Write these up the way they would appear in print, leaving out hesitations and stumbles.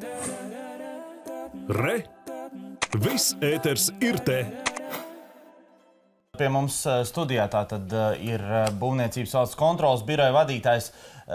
Re! Viss ēters ir te! Pie mums studijā tātad ir Būvniecības valsts kontroles biroja vadītājs.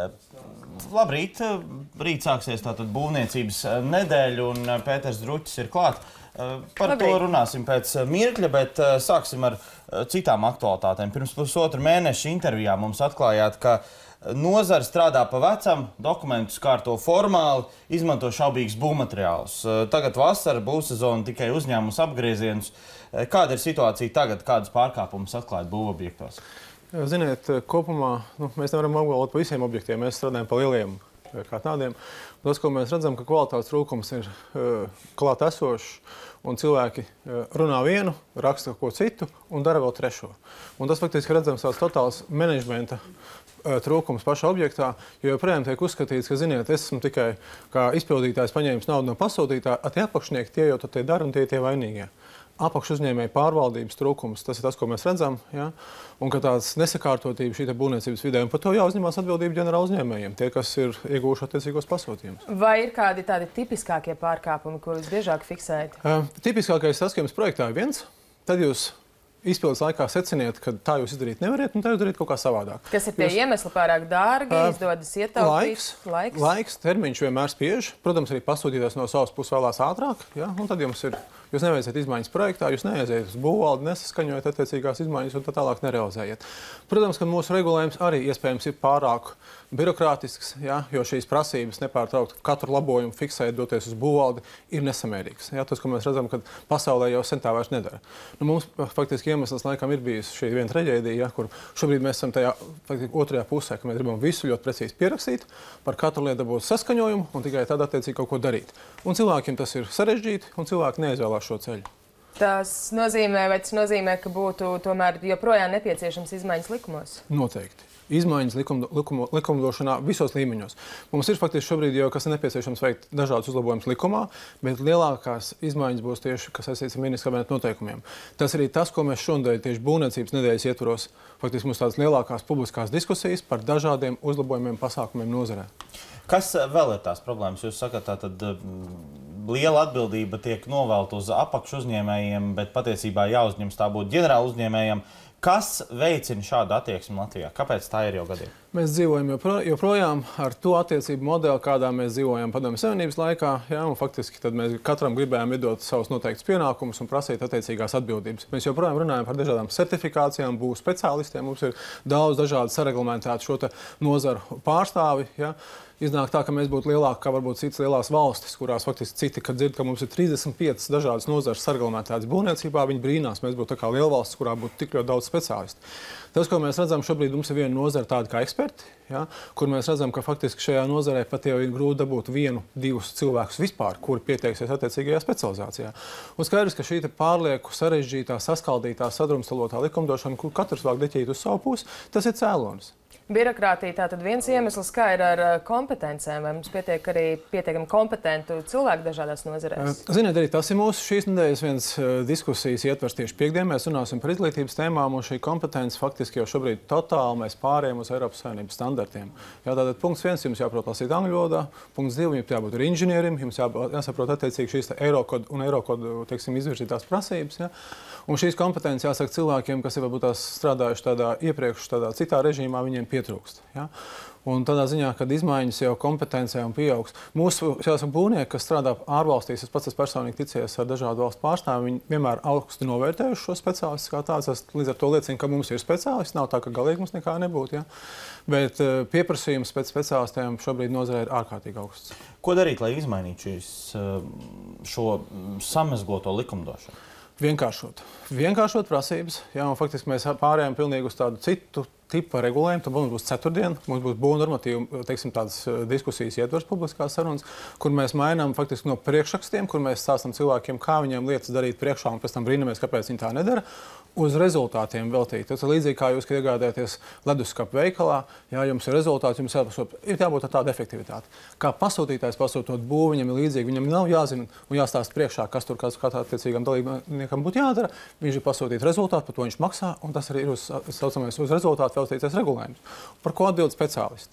Labrīt! Rīt sāksies tātad būvniecības nedēļa un Pēters Druķis ir klāt. Par to runāsim pēc mirkļa, bet sāksim ar citām aktualitātēm. Pirms pusotru mēnešu intervijā mums atklājāt, ka nozara strādā pa vecam, dokumentus kārto formāli, izmanto šaubīgus būvmateriālus. Tagad vasara, būvsezona tikai uzņēmus apgriezienus. Kāda ir situācija tagad, kādas pārkāpumus atklājat būvobjektos? Ziniet, kopumā mēs nevaram apgalvot par visiem objektiem. Mēs strādājam pa lieliem kā tādiem. Tas, ko mēs redzam, ka kvalitātes trūkums ir klāt esošs, un cilvēki runā vienu, raksta ko citu un dara vēl trešo. Un tas faktiski redzams tāds totāls menedžmenta trūkums pašā objektā, jo joprojām tiek uzskatīts, ka, ziniet, es esmu tikai kā izpildītājs paņēmis naudu no pasūtītāja, tie apakšnieki tie jau tie dara un tie vainīgie. Apakšu uzņēmēju pārvaldības trūkums, tas ir tas, ko mēs redzam, ja? Un ka tāds nesakārtotība šī būvniecības vidē, un par to jāuzņemās atbildība ģenerāla uzņēmējiem, tie, kas ir iegūši attiecīgos pasūtījumus. Vai ir kādi tādi tipiskākie pārkāpumi, ko visbiežāk fiksējat? Tipiskākais tas, ka jums projektā ir viens, tad jūs izpildes laikā seciniet, ka tā jūs izdarīt nevariet, un tā jūs darīt kaut kā savādāk. Kas ir tie iemesli pārāk dārgi, izdodas ietaupīt? Laiks, termiņš vienmēr spiež. Protams, arī pasūtītājs no savas puses vēlās ātrāk, ja? Un tad jums ir, jūs neveicat izmaiņas projektā, jūs neaiziet uz būvvaldi, nesaskaņojat attiecīgās izmaiņas un tā tālāk nerealizējiet. Protams, ka mūsu regulējums arī iespējams ir pārāk birokrātisks, ja? Jo šīs prasības nepārtraukt katru labojumu fiksēt, doties uz būvvaldi, ir nesamērīgs. Ja? Tas, ko mēs redzam, ka pasaulē jau sen tā vairs nedara. Mums faktiski iemesls laikam ir bijis šī viena traģēdija, ja, kur šobrīd mēs esam tajā otrajā pusē, ka mēs gribam visu ļoti precīzi pierakstīt, par katru lietu dabūt saskaņojumu un tikai tad attiecīgi kaut ko darīt. Un cilvēkiem tas ir sarežģīti, un cilvēki neizvēlās šo ceļu. Tas nozīmē, ka būtu tomēr joprojām nepieciešams izmaiņas likumos? Noteikti. Izmaiņas likumdošanā visos līmeņos. Mums ir faktiski šobrīd jau, kas ir nepieciešams veikt dažādus uzlabojumus likumā, bet lielākās izmaiņas būs tieši, kas saistīts ar ministra kabineta noteikumiem. Tas arī tas, ko mēs šodien tieši būvniecības nedēļas ietvaros, faktiski mums tādas lielākās publiskās diskusijas par dažādiem uzlabojumiem pasākumiem nozarē. Kas vēl ir tās problēmas? Jūs sakat, tātad liela atbildība tiek novelta uz apakšu uzņēmējiem, bet patiesībā jāuzņems tā būt ģenerāla uzņēmējiem. Kas veicina šādu attieksmi Latvijā? Kāpēc tā ir jau gadiem? Mēs dzīvojam joprojām ar to attiecību modeli, kādā mēs dzīvojam Padomju Savienības laikā. Ja, un faktiski tad mēs katram gribējām iedot savus noteiktus pienākumus un prasīt attiecīgās atbildības. Mēs joprojām runājam par dažādām certifikācijām, būs speciālistiem. Mums ir daudz dažādu sareglamentētu šo nozaru pārstāvi. Ja. Iznāk tā, ka mēs būtu lielāki kā varbūt citas lielās valstis, kurās faktiski citi, kad dzird, ka mums ir 35 dažādas nozares sareglamentētas būvniecībā, viņi brīnās, mēs būtu tā kā liela valsts, kurā būtu tik ļoti daudz speciālistu. Tas, ko mēs redzam šobrīd, mums ir viena nozara tāda kā eksperti, ja, kur mēs redzam, ka faktiski šajā nozarē pat jau ir grūti dabūt vienu, divus cilvēkus vispār, kuri pieteiksies attiecīgajā specializācijā. Un skaidrs, ka šī pārlieku sarežģītā, saskaldītā, sadrumstalotā likumdošana, kur katrs vāk deķīt uz savu pusi, tas ir cēlonis. Birokrātija tātad viens iemesls, kā ir ar kompetencēm, vai mums pietiek arī pietiekami kompetentu cilvēku dažādās nozarēs? Ziniet, arī tas ir mūsu šīs nedēļas viens diskusijas ietvers tieši piekdien. Mēs runāsim par izglītības tēmām, un šī kompetence faktiski jau šobrīd totāli mēs pārējām uz Eiropas Savienības standartiem. Jā, tātad punkts 1, jums jāprot lasīt angļu valodā, punkts 2, jums jābūt arī inženierim, jums jāsaprot attiecīgi šīs Eirokodu, teiksim, izvirzītās prasības. Ja? Un šīs kompetences jāsaka cilvēkiem, kas ir varbūt tās strādājuši tādā iepriekš tādā citā režīmā, viņiem pietrūkst. Ja? Un tādā ziņā, kad izmaiņas jau kompetencē un pieaugs. Mūsu būvnieki, kas strādā ārvalstīs, es pats personīgi ticies ar dažādu valstu pārstāvjiem, viņi vienmēr augstu novērtējuši šo speciālistu kā tāds. Es līdz ar to liecinu, ka mums ir speciālisti, nav tā, ka galīgi mums nekā nebūtu. Ja? Bet pieprasījums pēc speciālistiem šobrīd nozarē ir ārkārtīgi augsts. Ko darīt, lai izmainītu šo samezgloto likumdošanu? Vienkāršot prasības, jā, un faktiski mēs pārējām pilnīgi uz tādu citu tipa regulējumu. Tad mums būs ceturtdien, mums būs būvnormatīvu, teiksim, tādas diskusijas ietvers publiskās sarunas, kur mēs mainām faktiski no priekšrakstiem, kur mēs stāstam cilvēkiem, kā viņiem lietas darīt priekšā, un pēc tam brīnamies, kāpēc viņi tā nedara, uz rezultātiem veltīt. Tas ir līdzīgi, kā jūs, kad iegādājaties leduskapu veikalā, ja jums ir rezultāts, jums ir jābūt ar tādu efektivitāti. Kā pasūtītājs pasūtot būvu, viņam ir līdzīgi, viņam nav jāzina un jāstāst priekšā, kas tur katrā attiecīgam dalībniekam būtu jādara. Viņš ir pasūtīt rezultātu, par to viņš maksā, un tas arī ir uz rezultātu veltītais regulējums. Par ko atbild speciālisti?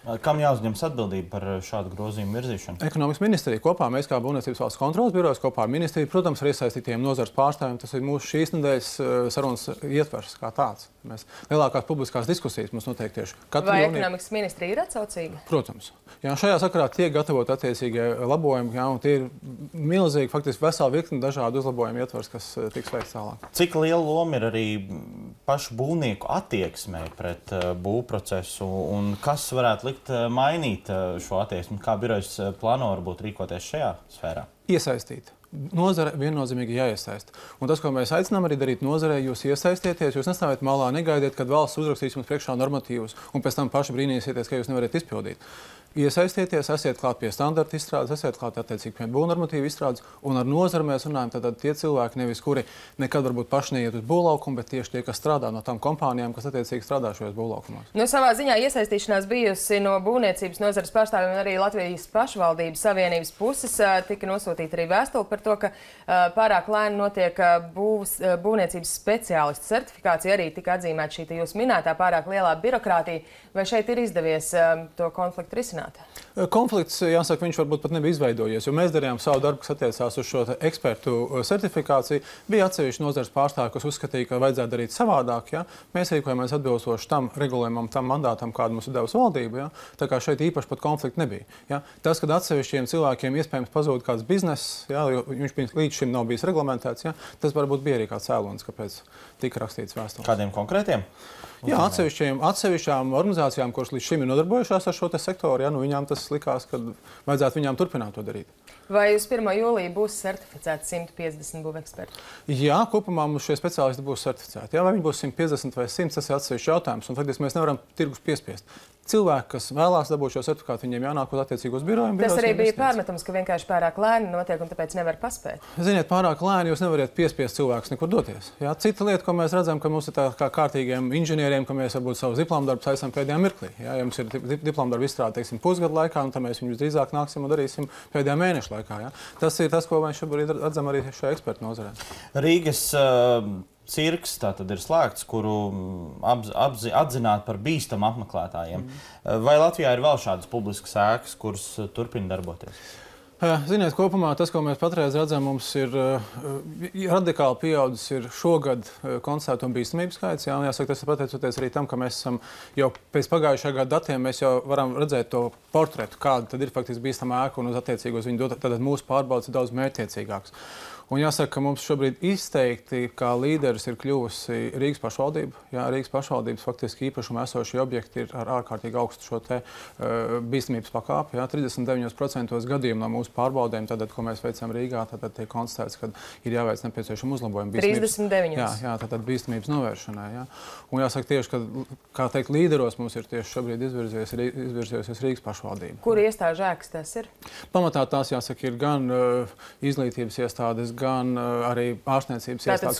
Kam jāuzņemas atbildība par šādu grozījumu virzīšanu? Ekonomikas ministrija kopā, mēs kā Būvniecības valsts kontroles birojas kopā ar ministriju, protams, ar iesaistītiem nozares pārstāvjiem. Tas ir mūsu šīs nedēļas sarunas ietvers kā tāds. Mēs lielākās publiskās diskusijas mums notiek tieši katru Vai jūniju. ekonomikas ministrija ir atsaucīga? Protams. Jā, šajā sakarā tiek gatavot attiecīgie labojumi, jā, un tie ir milzīgi, faktiski vesela virkne dažādu uzlabojumu ietvers, kas tiks veikts tālāk. Cik liela loma ir arī pašu būvnieku attieksmē pret būvprocesu un kas varētu likt mainīt šo attieksmi? Kā birojas plāno varbūt rīkoties šajā sfērā? Iesaistīt. Nozare viennozīmīgi jāiesaista. Un tas, ko mēs aicinām arī darīt nozarē, jūs iesaistieties, jūs nestāviet malā, negaidiet, kad valsts uzrakstīs jums priekšā normatīvus un pēc tam paši brīnīsieties, ka jūs nevarat izpildīt. Iesaistieties, esiet klāt pie standarta izstrādes, esiet klāt attiecīgi pie būvnormatīvu izstrādes, un ar nozari mēs runājam tad tie cilvēki, nevis kuri nekad varbūt paši neiet uz būvlaukumu, bet tieši tie, kas strādā no tām kompānijām, kas attiecīgi strādā šajos būvlaukumos. Nu, savā ziņā iesaistīšanās bijusi no būvniecības nozares pārstāvjiem un arī Latvijas pašvaldības savienības puses. Tika nosūtīta arī vēstule par to, ka pārāk lēni notiek būvniecības speciālistu certifikācija. Arī tika atzīmēta šī jūsu minētā pārāk lielā birokrātija. Vai šeit ir izdevies to konfliktu risināt? Konflikts, jāsaka, viņš varbūt pat nebija izveidojies, jo mēs darījām savu darbu, kas attiecās uz šo ekspertu certifikāciju. Bija atsevišķi nozares pārstāvji, kas uzskatīja, ka vajadzētu darīt savādāk. Ja? Mēs rīkojamies atbilstoši tam regulējumam, tam mandātam, kādu mums ir devusi valdība. Ja? Tā kā šeit īpaši pat konflikti nebija. Ja? Tas, kad atsevišķiem cilvēkiem iespējams pazūd kāds bizness, ja? Jo viņš līdz šim nav bijis reglamentēts, ja? Tas varbūt bija arī kāds cēlonis, kāpēc tika rakstīts vēstules. Kādiem konkrētiem? Jā, atsevišķām organizācijām, kuras līdz šim ir nodarbojušās ar šo sektoru, ja, nu viņām tas likās, ka vajadzētu viņām turpināt to darīt. Vai uz 1. jūlija būs certificēti 150 būveksperti? Jā, kopumā mums šie speciālisti būs certificēti. Jā, vai viņi būs 150 vai 100, tas ir atsevišķs jautājums, un faktiski mēs nevaram tirgus piespiest. Cilvēki, kas vēlās dabūt šo certifikātu, viņiem jānāk uz attiecīgos birojiem. Tas arī bija pārmetums, ka vienkārši pārāk lēni notiek un tāpēc nevar paspēt. Ziniet, pārāk lēni jūs nevariet piespiest cilvēkus nekur doties. Jā, cita lieta, ko mēs redzam, ka mums ir tā kā kārtīgiem inženieriem, ka mēs varbūt savus diplomdarbus aizsam pēdējā mirklī. Jā, ja mums ir diplomdarbu izstrāde, teiksim, pusgadu laikā, un tad mēs viņus drīzāk nāksim un darīsim pēdējā mēneša laikā. Jā. Tas ir tas, ko mēs šobrīd redzam arī šajā ekspertu nozarē. Rīgas cirks tātad ir slēgts, kuru atzināt par bīstamu apmeklētājiem. Vai Latvijā ir vēl šādas publiskas ēkas, kuras turpina darboties? Ziniet, kopumā tas, ko mēs patreiz redzam, mums ir radikāli pieaudzis šogad konstatēto bīstamību skaits. Jā, un jāsaka, tas ir pateicoties arī tam, ka mēs esam jau pēc pagājušā gada datiem, mēs jau varam redzēt to portretu, kāda tad ir faktiski bīstama ēka, un uz attiecīgos viņu dot, tad mūsu pārbaudas ir daudz mērķtiecīgāks. Un jāsaka, ka mums šobrīd izteikti kā līderis ir kļuvusi Rīgas pašvaldība. Jā, Rīgas pašvaldības faktiski īpašuma esošie objekti ir ar ārkārtīgi augstu šo te bīstamības pakāpi. Jā, 39% gadījumu no mūsu pārbaudēm, tātad, ko mēs veicam Rīgā, tātad tiek konstatēts, ka ir jāveic nepieciešami uzlabojumi. 39. Jā, tātad bīstamības novēršanai. Jā. Un jāsaka tieši, ka, kā teikt, līderos mums ir tieši šobrīd izvirzījusies Rīgas pašvaldība. Kur iestāžu ēkas tas ir? Pamatā tās, jāsaka, ir gan izglītības iestādes, gan arī ārstniecības iestādes.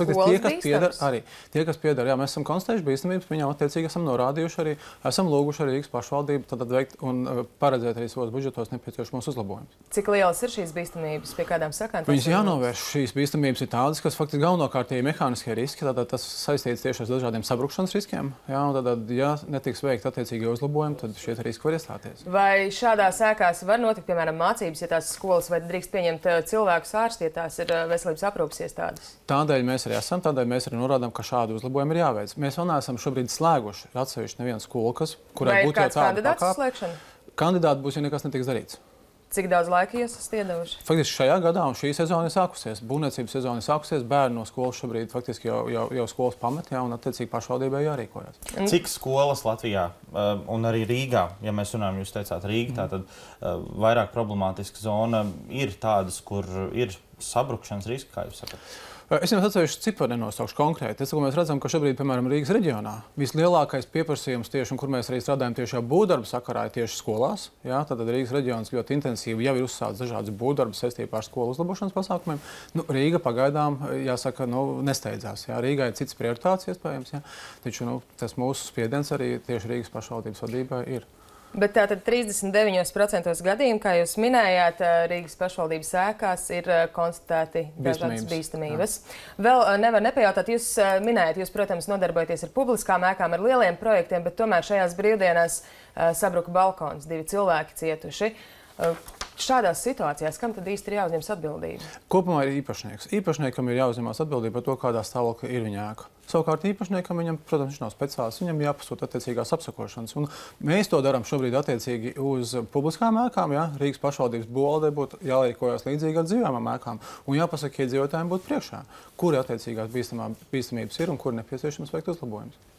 Tie, kas piedara, jā, mēs esam konstatējuši bīstamības, viņām attiecīgi esam norādījuši arī, esam lūguši arī Rīgas pašvaldību tad veikt un paredzēt arī savos budžetos nepieciešamos uzlabojumus. Cik lielas ir šīs bīstamības, pie kādām sakām? Viņas jānovērš. Šīs bīstamības ir tādas, kas faktiski galvenokārt ir mehāniskie riski, tātad tas saistīts tieši ar dažādiem sabrukšanas riskiem. Jā, un tad, ja netiks veikt attiecīgie uzlabojumi, tad šie riski var iestāties. Vai šādās ēkās var notikt, piemēram, mācības, ja tās skolas, vai drīkst pieņemt cilvēkus ārsti, ja tās ir veselības aprūpes iestādes? Tādēļ mēs arī esam, tādēļ mēs arī norādām, ka šādu uzlabojumu ir jāveic. Mēs vēl neesam šobrīd slēguši atsevišķi nevienu skolu, kurai būtu jau tāda pakāpe. Kandidāti būs, ja nekas netiks darīts. Cik daudz laika jūs esat iedevuši? Faktiski šajā gadā un šī sezona ir sākusies. Būvniecības sezona ir sākusies. Bērni no skolas šobrīd faktiski jau skolas pamet, jā, un attiecīgi pašvaldībai jārīkojas. Cik skolas Latvijā un arī Rīgā, ja mēs runājam, jūs teicāt Rīga, tātad vairāk problemātiska zona ir tādas, kur ir sabrukšanas riski, kā jūs sakat? Es jums atsevišķu ciparu nenosaukšu konkrēti. Mēs redzam, ka šobrīd, piemēram, Rīgas reģionā vislielākais pieprasījums tieši, un kur mēs arī strādājam tieši būvdarbu sakarā, ir tieši skolās. Jā, tad Rīgas reģions ļoti intensīvi jau ir uzsācis dažādas būvdarbus saistībā ar skolu uzlabošanas pasākumiem. Nu, Rīga pagaidām, jāsaka, nesteidzās. Jā. Rīgai ir cits prioritāts iespējams, jā. Taču tas mūsu spiediens arī tieši Rīgas pašvaldības vadībai ir. Bet tātad 39% gadījumu, kā jūs minējāt, Rīgas pašvaldības ēkās ir konstatēti dažādas bīstamības. Vēl nevar nepajautāt, jūs minējāt, jūs, protams, nodarbojaties ar publiskām ēkām, ar lieliem projektiem, bet tomēr šajās brīvdienās sabruka balkons, 2 cilvēki cietuši. Šādās situācijās, kam tad īsti ir jāuzņemas atbildība? Kopumā ir īpašnieks. Īpašniekam ir jāuzņemas atbildība par to, kādā stāvoklī ir viņa ēka. Savukārt īpašniekam, viņam, protams, viņš nav speciālists, viņam jāpasūta attiecīgās apsakošanas. Un mēs to darām šobrīd attiecīgi uz publiskām ēkām. Ja? Rīgas pašvaldības būvvaldē būtu jārīkojas līdzīgi ar dzīvojamām ēkām un jāpasaka iedzīvotājiem būt priekšā, kuri attiecīgās bīstamības ir un kur nepieciešams veikt uzlabojumus.